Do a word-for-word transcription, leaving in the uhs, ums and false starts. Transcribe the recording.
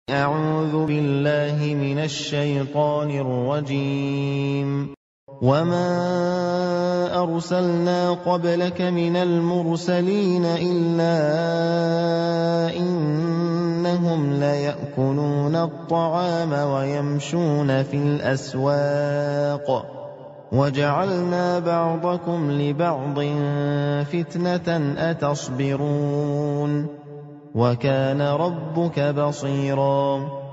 أعوذ بالله من الشيطان الرجيم وما أرسلنا قبلك من المرسلين إلا إنهم ليأكلون الطعام ويمشون في الأسواق وجعلنا بعضكم لبعض فتنة أتصبرون وكان ربك بصيرا